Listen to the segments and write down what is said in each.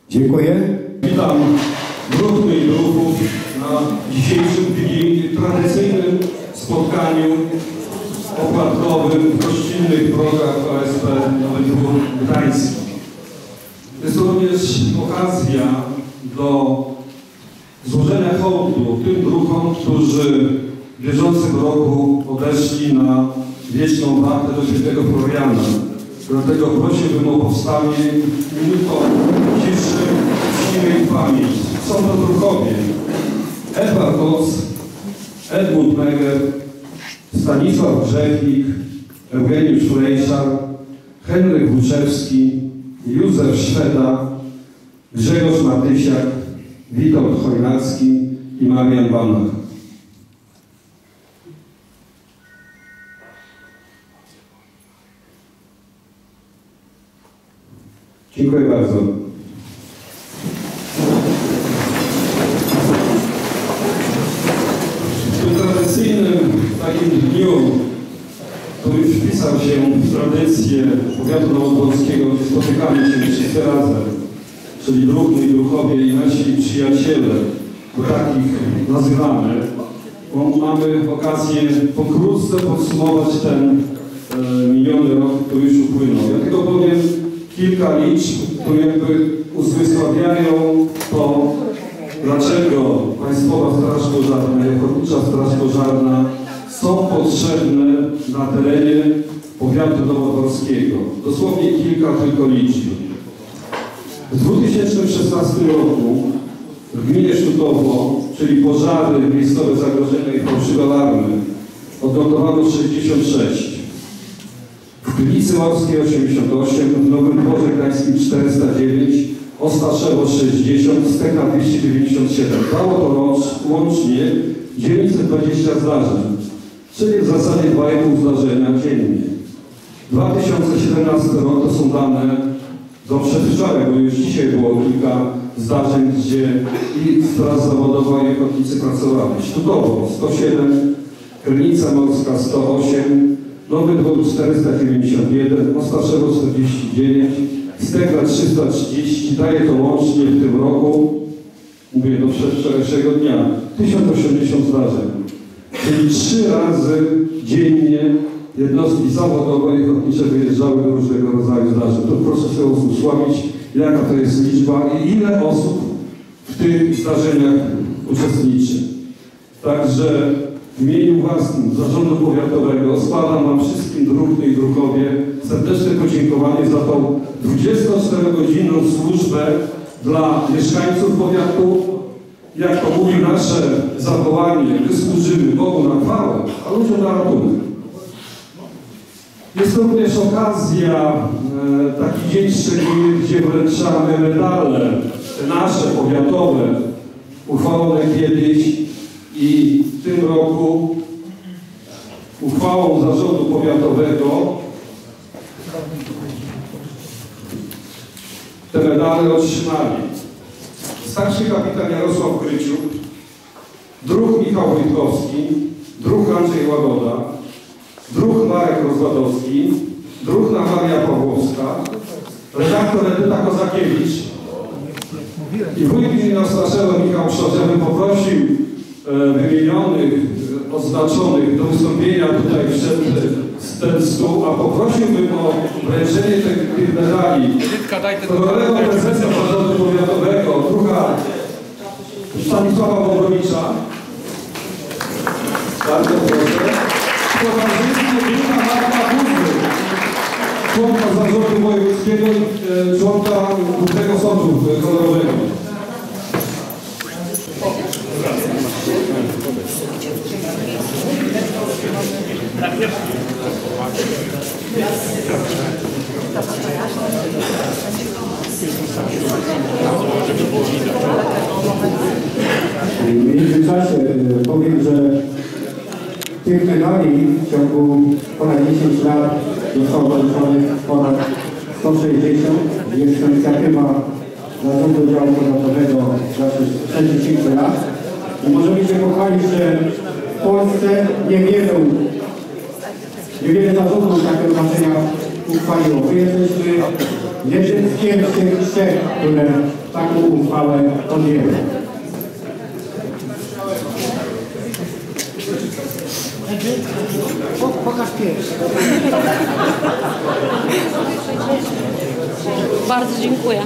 Dziękuję. Witam druhny i druhów na dzisiejszym tradycyjnym spotkaniu opłatkowym w gościnnych progach OSP Nowy Dwór Gdański. Jest to również okazja do złożenia hołdu tym druhom, którzy w bieżącym roku odeszli na wieczną wartę do świętego Floriana. Dlatego prosiłbym o powstanie minutą ciszy, czciwej pamięć. Są to druhowie Edward Oc, Edmund Meger, Stanisław Grzechnik, Eugeniusz Frejszar, Henryk Włóczewski, Józef Szweda, Grzegorz Matysiak, Witold Chojnacki i Marian Banach. Dziękuję bardzo. W tym tradycyjnym takim dniu, który wpisał się w tradycję powiatu nowodworskiego, gdzie spotykamy się wszyscy razem, czyli druhny i druhowie i nasi przyjaciele, bo takich nazywamy, bo mamy okazję pokrótce podsumować ten miniony rok, który już upłynął. Ja tylko powiem kilka liczb, które jakby uzmysławiają to, dlaczego Państwowa Straż Pożarna i Ochotnicza Straż Pożarna są potrzebne na terenie powiatu nowodworskiego. Dosłownie kilka tylko liczb. W 2016 roku w gminie Szutowo, czyli pożary, miejscowe zagrożenia i fałszywe alarmy, odnotowano 66. W Gliwicy Morskiej 88, w Nowym Dworze Gdańskim 409, Ostaszewo 60, Steka 297. Dało to łącznie 920 zdarzeń, czyli w zasadzie 2,5 zdarzenia dziennie. 2017 rok to są dane do przedwczoraj, bo już dzisiaj było kilka zdarzeń, gdzie i Straż Zawodowa i ochotnicy pracowali. Sztukowo 107, Krynica Morska 108, Nowy Dwór 491, Ostaszewo 49, Stegla 330, daje to łącznie w tym roku, mówię do przedwczorajszego dnia, 1080 zdarzeń. Czyli 3 razy dziennie jednostki zawodowe i ochotnicze wyjeżdżały do różnego rodzaju zdarzeń. To proszę sobie uzmysłowić, jaka to jest liczba i ile osób w tych zdarzeniach uczestniczy. Także w imieniu własnym Zarządu Powiatowego składam Wam wszystkim druhny i druhowie serdeczne podziękowanie za tą 24-godzinną służbę dla mieszkańców powiatu. Jak to mówi nasze zawołanie, my służymy Bogu na chwałę, a ludziom na ratunek. Jest to również okazja, taki dzień szczególny, gdzie wręczamy medale nasze powiatowe, uchwalone kiedyś i w tym roku uchwałą Zarządu Powiatowego te medale otrzymali starszy kapitan Jarosław Gryciuk, druh Michał Wojtkowski, druh Andrzej Łagoda, druh Marek Rozładowski, druhna Maria Pawłowska, redaktor Edyta Kozakiewicz i wójt gminy Ostaszewo Michał Szorze bym poprosił wymienionych, oznaczonych do wystąpienia tutaj przed ten stół, a poprosiłbym o wręczenie tych medali honorowego prezesa Zarządu Powiatowego, druha Stanisława Wąbrowicza. Bardzo proszę. Towarzystwo druha Marka Buzdy, członka Zarządu Wojewódzkiego i członka Głównego Sądu Honorowego. W międzyczasie powiem, że tych medali w ciągu ponad 10 lat zostało wręczonych ponad 160. Jest to inicjatywa Zarządu Działu Powiatowego za 40 lat. I możemy się pochwalić, że w Polsce niewiele zarządów takiego znaczenia uchwaliło. My jesteśmy jeden z pierwszych trzech, które taką uchwałę podjęły. Pokaż pierwszy. Bardzo dziękuję.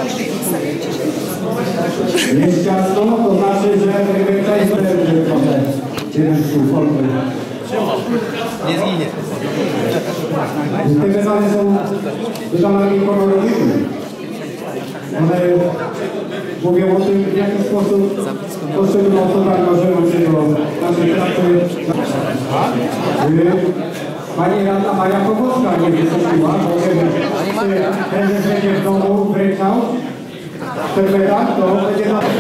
Jest ciasno, to znaczy, że bezpieczeństwo będzie trochę jeden z folkloru. Nie zginie. Te medale są medalami honorowymi. One mówią o tym, w jaki sposób poszczególne osoby angażują się do naszej pracy. Pani radna Maria Pogłowska nie wystąpiła, bo ten będzie w domu wręczał ten medal, to będzie na...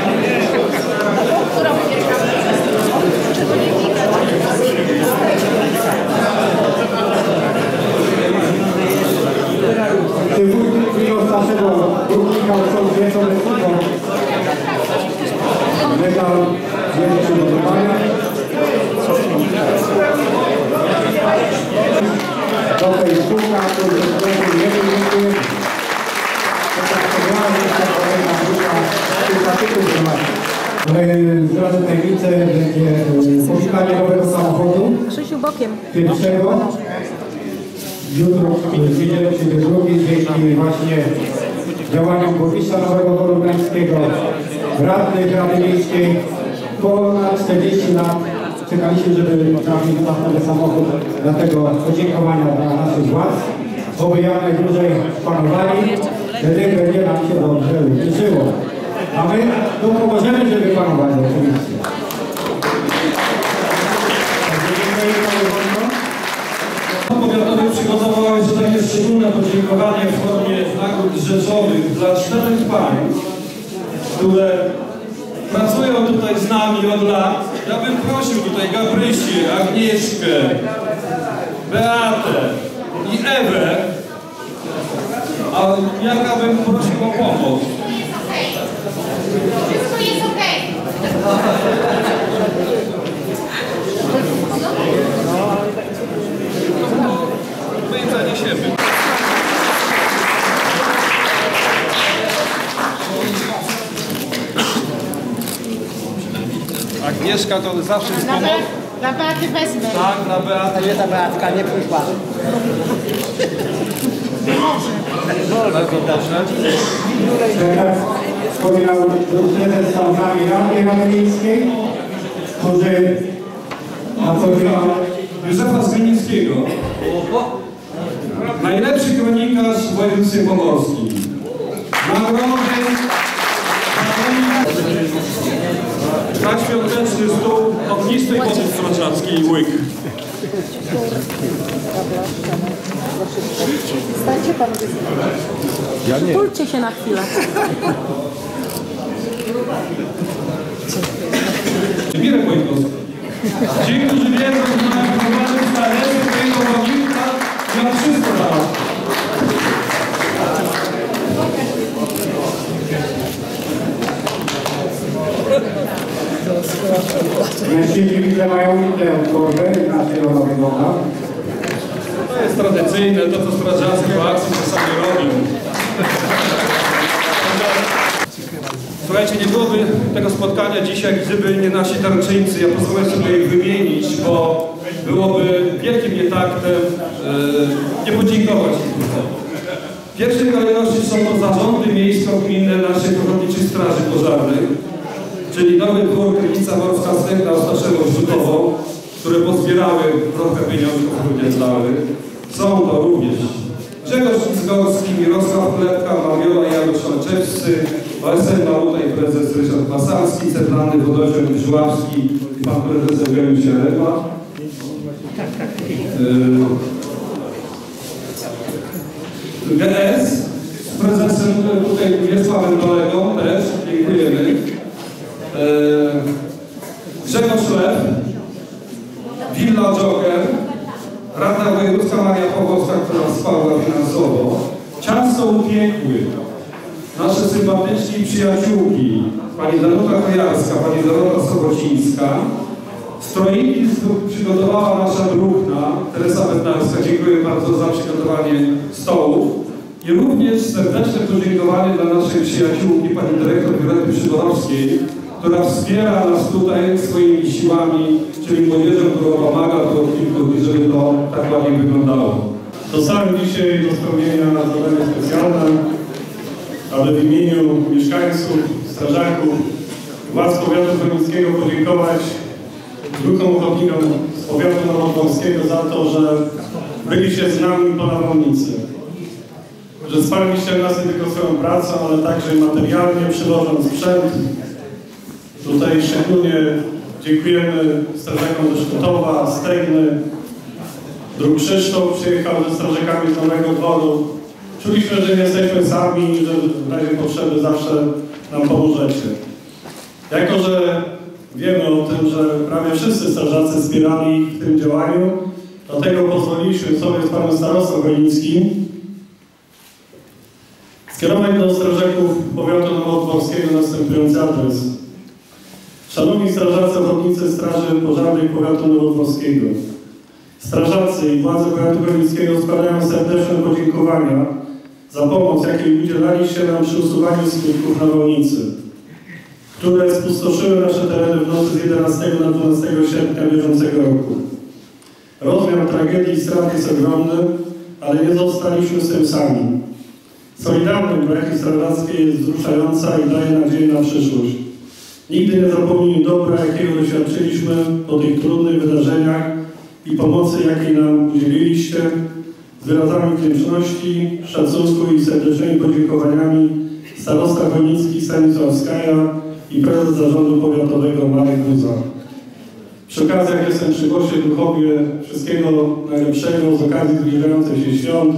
Czy wójt naszego górnika są wieczornego medal jest przygotowania. Do Facebooka, to jest nie wiem, zdradzę tajemnicę, będzie powitanie nowego samochodu. Krzysiu bokiem. Pierwszego. Jutro w niedzielę czy we drugiej, dzięki właśnie działaniom burmistrza Nowego Dworu Gdańskiego, radnych Rady Miejskiej, ponad 40 lat czekaliśmy, żeby trafić na nowy samochód, dlatego podziękowania dla naszych władz, oby jak najdłużej panowali, wtedy będzie nam się dobrze żyło. A my pomożemy, żeby panowali oczywiście. Powiatowy przygotował jeszcze takie szczególne podziękowanie w formie nagród rzeczowych dla 4 pań, które pracują tutaj z nami od lat. Ja bym prosił tutaj Gabrysię, Agnieszkę, Beatę i Ewę, a jaka bym prosił o pomoc. Wszystko jest okej. My im zaniesiemy. Agnieszka to zawsze jest pomoc. Dla Beaty wezmę. Tak, dla Beaty. Gdzie ta Beatka nie przyszła? Bardzo proszę. Teraz wspominał jeden z stałami Rady Miejskiej, którzy na co dzień Józefa Zmienińskiego. Najlepszy kronikarz w województwie pomorskim. Nagrody na świąteczny stół ognistej wody stroczackiej łyk. Stańcie panowie. Pójdźcie się na chwilę. Mirek Wojtkowski. Ci, którzy wiedzą, że mają problemy z talerzem swojego wodnika, ja wszystko dam. mężczyźni widzę mają inne odporne, inaczej ona wygląda. To jest tradycyjne, to co strażacy po akcji czasami robią. Słuchajcie, nie byłoby tego spotkania dzisiaj, gdyby nie nasi darczyńcy. Ja pozwolę sobie ich wymienić, bo byłoby wielkim nietaktem nie podziękować im. W pierwszej kolejności są to zarządy miejsko-gminne naszych ochotniczych straży pożarnych, czyli Nowy Dwór, Krynica Morska, Stęgna, Ostaszewą, Rzutową, które pozbierały trochę pieniążków również dały. Są to również Grzegorz Zgorski, Mirosław Klepka, Mariola i Janusz Olczewscy, OSM Maluta i prezes Ryszard Masalski, Centralny Wodociąg Żławski i pan prezes Eugeniusz Jarema. GS z prezesem tutaj Wiesławem Dolegą też, dziękujemy. Grzegorz Lew, Villa Joker, Rada Wojewódzka Maria Pogłowska, która wsparła finansowo. Ciasto upiekły. Nasze sympatyczni przyjaciółki, pani Danuta Kojarska, pani Dorota Sobocińska. Stroiki przygotowała nasza druhna, Teresa Bednarska. Dziękuję bardzo za przygotowanie stołów. I również serdeczne podziękowanie dla naszej przyjaciółki, pani dyrektor Wiolety Przydorowskiej, która wspiera nas tutaj swoimi siłami, czyli młodzieżą, która pomaga to od kilku dni, żeby to tak ładnie wyglądało. Dostałem dzisiaj do spełnienia zadanie specjalne, aby w imieniu mieszkańców, strażaków, władz powiatu chojnickiego podziękować druhom ochotnikom z powiatu nowodworskiego za to, że byliście z nami po nawałnicy. Że wsparliście nas nie tylko swoją pracą, ale także materialnie, przywożąc sprzęt. Tutaj szczególnie dziękujemy strażakom ze Szkotowa, Stegny. Druk Krzysztof przyjechał ze strażakami z Nowego Dworu. Czuliśmy, że nie jesteśmy sami i że w razie potrzeby zawsze nam pomożecie. Jako że wiemy o tym, że prawie wszyscy strażacy wspierali w tym działaniu, dlatego pozwoliliśmy sobie z panem starostą chojnickim skierować do strażaków powiatu nowodworskiego następujący adres. Szanowni strażacy ochotnicy Straży Pożarnej powiatu nowodworskiego, strażacy i władze powiatu chojnickiego składają serdeczne podziękowania za pomoc, jakiej udzielaliście nam przy usuwaniu skutków nawałnicy, które spustoszyły nasze tereny w nocy z 11 na 12 sierpnia bieżącego roku. Rozmiar tragedii i strat jest ogromny, ale nie zostaliśmy z tym sami. Solidarność braki strażackiej jest wzruszająca i daje nadzieję na przyszłość. Nigdy nie zapomnimy dobra, jakiego doświadczyliśmy po tych trudnych wydarzeniach i pomocy, jakiej nam udzieliliście. Z wyrazami wdzięczności, szacunku i serdecznymi podziękowaniami starosta chojnicki Stanisław Skaja i prezes zarządu powiatowego Marek Buza. Przy okazji, jak jestem przy głosie duchowie, wszystkiego najlepszego z okazji zbliżających się świąt.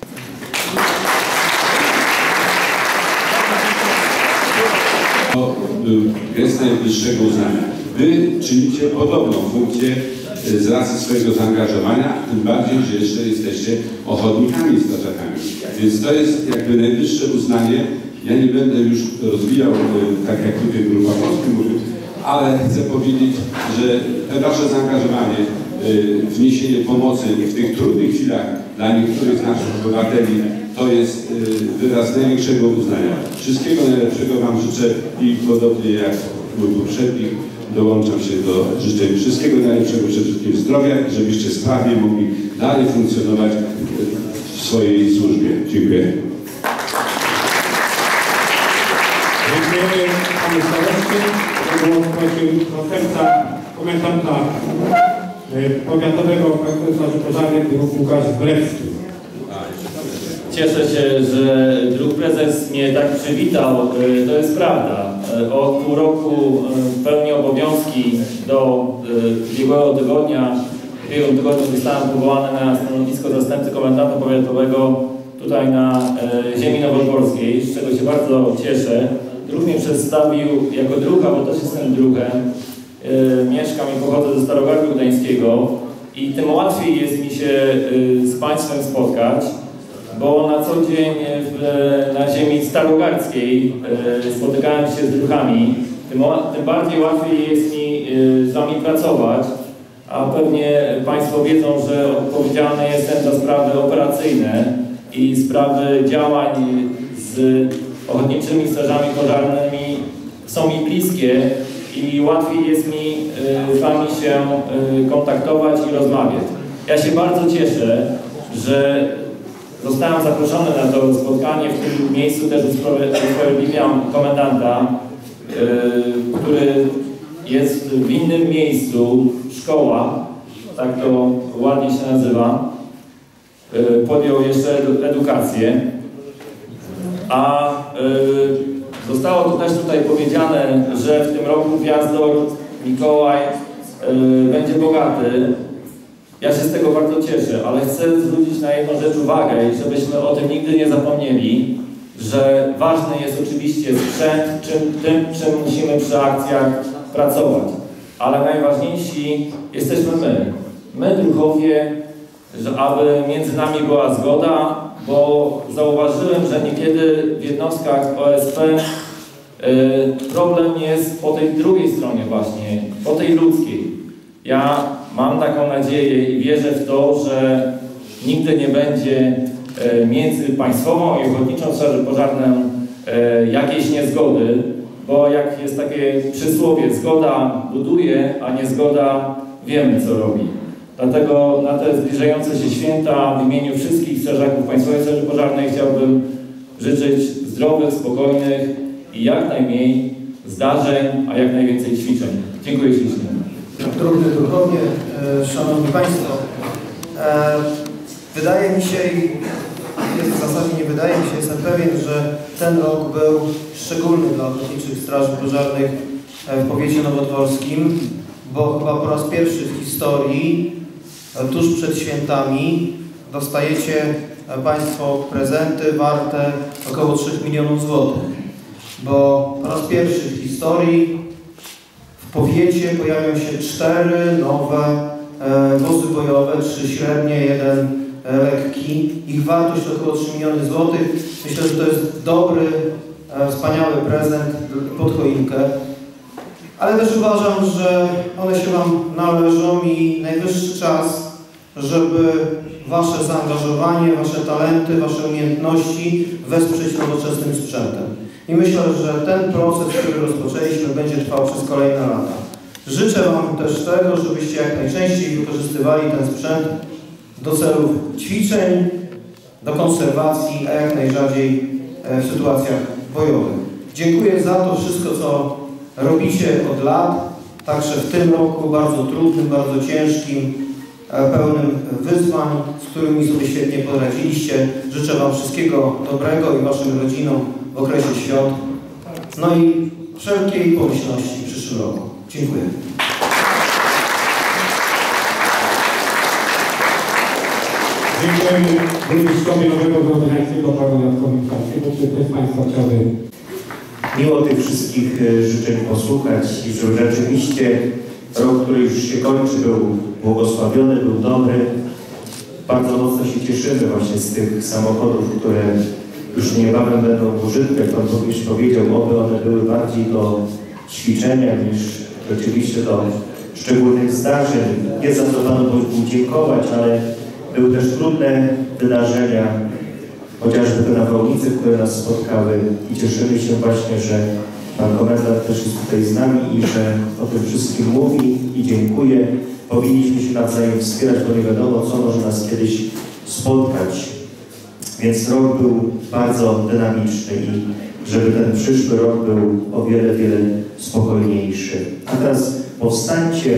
Jest najwyższego uznania. Wy czynicie podobną funkcję z racji swojego zaangażowania, tym bardziej, że jeszcze jesteście ochotnikami i strażakami. Więc to jest jakby najwyższe uznanie. Ja nie będę już rozwijał, tak jak tutaj Grupa Polska mówił, ale chcę powiedzieć, że to wasze zaangażowanie w niesienie pomocy w tych trudnych chwilach dla niektórych z naszych obywateli to jest wyraz największego uznania. Wszystkiego najlepszego Wam życzę i podobnie jak mój poprzednik dołączam się do życzeń wszystkiego najlepszego, przede wszystkim zdrowia, żebyście sprawnie mogli dalej funkcjonować w swojej służbie. Dziękuję. Dziękujemy panu staroście. Prosił komendanta powiatowego Straży Pożarnej Łukasz Brewski. Cieszę się, że druh prezes mnie tak przywitał. To jest prawda. Od pół roku pełnię obowiązki do ubiegłego tygodnia. W ubiegłym tygodniu zostałem powołany na stanowisko zastępcy komendanta powiatowego tutaj na ziemi nowodworskiej, z czego się bardzo cieszę. Druh mnie przedstawił jako druha, bo też jestem druhem. Mieszkam i pochodzę ze Starogardu Gdańskiego i tym łatwiej jest mi się z Państwem spotkać, bo na co dzień na ziemi starogardzkiej spotykałem się z druhami, tym bardziej łatwiej jest mi z Wami pracować, a pewnie Państwo wiedzą, że odpowiedzialny jestem za sprawy operacyjne i sprawy działań z ochotniczymi strażami pożarnymi są mi bliskie i łatwiej jest mi z Wami się kontaktować i rozmawiać. Ja się bardzo cieszę, że zostałem zaproszony na to spotkanie. W tym miejscu też usprawiedliwiam komendanta, który jest w innym miejscu, szkoła, tak to ładnie się nazywa, podjął jeszcze edukację, a zostało to też tutaj powiedziane, że w tym roku Gwiazdor Mikołaj będzie bogaty. Ja się z tego bardzo cieszę, ale chcę zwrócić na jedną rzecz uwagę i żebyśmy o tym nigdy nie zapomnieli, że ważny jest oczywiście sprzęt, czym musimy przy akcjach pracować. Ale najważniejsi jesteśmy my. My, druhowie, aby między nami była zgoda, bo zauważyłem, że niekiedy w jednostkach OSP problem jest po tej drugiej stronie właśnie, po tej ludzkiej. Ja mam taką nadzieję i wierzę w to, że nigdy nie będzie między Państwową i Ochotniczą Strażą Pożarną jakieś niezgody, bo jak jest takie przysłowie, zgoda buduje, a niezgoda wiemy, co robi. Dlatego na te zbliżające się święta w imieniu wszystkich strażaków Państwowej Straży Pożarnej chciałbym życzyć zdrowych, spokojnych i jak najmniej zdarzeń, a jak najwięcej ćwiczeń. Dziękuję ślicznie. Drodzy druhowie, Szanowni Państwo, wydaje mi się, w zasadzie nie wydaje mi się, jestem pewien, że ten rok był szczególny dla Ochotniczych Straży Pożarnych w powiecie nowodworskim, bo chyba po raz pierwszy w historii, tuż przed świętami, dostajecie Państwo prezenty warte około 3 milionów złotych, bo po raz pierwszy w historii w powiecie pojawią się 4 nowe wozy bojowe, 3 średnie, 1 lekki. Ich wartość około 3 miliony złotych. Myślę, że to jest dobry, wspaniały prezent pod choinkę. Ale też uważam, że one się Wam należą i najwyższy czas, żeby Wasze zaangażowanie, Wasze talenty, Wasze umiejętności wesprzeć nowoczesnym sprzętem. I myślę, że ten proces, który rozpoczęliśmy, będzie trwał przez kolejne lata. Życzę Wam też tego, żebyście jak najczęściej wykorzystywali ten sprzęt do celów ćwiczeń, do konserwacji, a jak najrzadziej w sytuacjach bojowych. Dziękuję za to wszystko, co robicie od lat, także w tym roku bardzo trudnym, bardzo ciężkim, pełnym wyzwań, z którymi sobie świetnie poradziliście. Życzę Wam wszystkiego dobrego i Waszym rodzinom w okresie świąt, no i wszelkiej pomyślności w przyszłym roku. Dziękuję. Dziękujemy burmistrzowi Nowego Grodziańskiego, panu Jackowi Karskiemu. Czy ktoś z Państwa chciałby miło tych wszystkich życzeń posłuchać i że rzeczywiście rok, który już się kończy, był błogosławiony, był dobry. Bardzo mocno się cieszymy właśnie z tych samochodów, które już niebawem będą w użytku. Jak Pan Burmistrz powiedział, oby one były bardziej do ćwiczenia niż rzeczywiście do szczególnych zdarzeń. Nie za co Panu Bogu dziękować, ale były też trudne wydarzenia, chociażby te nawałnice, które nas spotkały i cieszymy się właśnie, że Pan Komendant też jest tutaj z nami i że o tym wszystkim mówi i dziękuję. Powinniśmy się nawzajem wspierać, bo nie wiadomo, co może nas kiedyś spotkać. Więc rok był bardzo dynamiczny i żeby ten przyszły rok był o wiele, wiele spokojniejszy. A teraz powstańcie.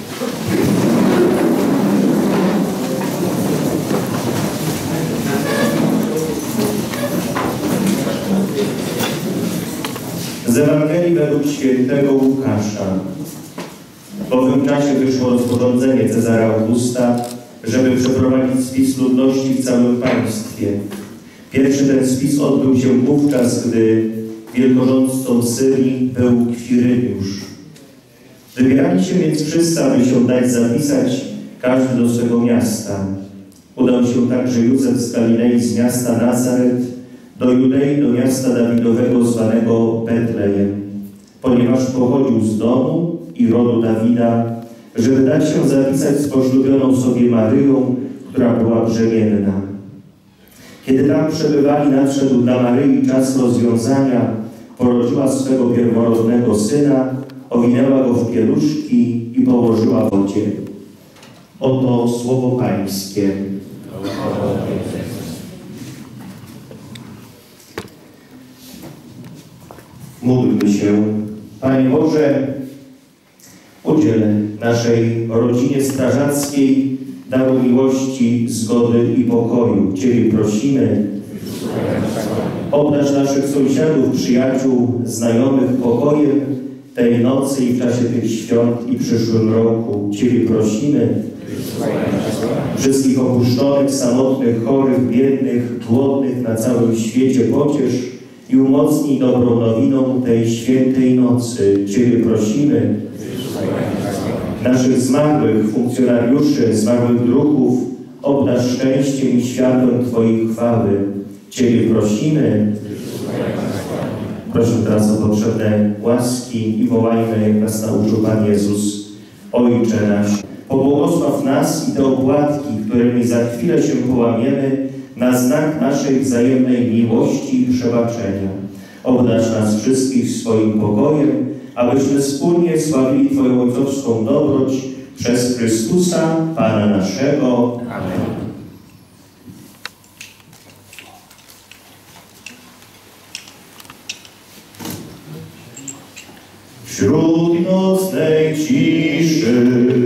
Z Ewangelii według świętego Łukasza. W owym czasie wyszło rozporządzenie Cezara Augusta, żeby przeprowadzić spis ludności w całym państwie. Pierwszy ten spis odbył się wówczas, gdy wielkorządcą Syrii był Kwiryniusz. Wybierali się więc wszyscy, aby się dać zapisać, każdy do swego miasta. Udał się także Józef z Galilei, z miasta Nazaret, do Judei, do miasta Dawidowego zwanego Betlejem, ponieważ pochodził z domu i rodu Dawida, żeby dać się zapisać z poślubioną sobie Maryją, która była brzemienna. Kiedy tam przebywali, nadszedł dla Maryi czas rozwiązania, porodziła swego pierworodnego syna, owinęła go w pieluszki i położyła w wodzie. Oto słowo Pańskie. Módlmy się. Panie Boże, udziel naszej rodzinie strażackiej daru miłości, zgody i pokoju. Ciebie prosimy. Obdarz naszych sąsiadów, przyjaciół, znajomych pokojem tej nocy i w czasie tych świąt i przyszłym roku. Ciebie prosimy. Wszystkich opuszczonych, samotnych, chorych, biednych, głodnych na całym świecie pociesz i umocnij dobrą nowiną tej świętej nocy. Ciebie prosimy. Naszych zmarłych funkcjonariuszy, zmarłych druhów obdarz szczęściem i światłem Twojej chwały. Ciebie prosimy. Proszę teraz o potrzebne łaski i wołajmy, jak nas nauczył Pan Jezus. Ojcze nasz, pobłogosław nas i te opłatki, którymi za chwilę się połamiemy, na znak naszej wzajemnej miłości i przebaczenia. Obdarz nas wszystkich swoim pokojem, abyśmy wspólnie sławili Twoją ojcowską dobroć przez Chrystusa, Pana naszego. Amen. Wśród nocnej ciszy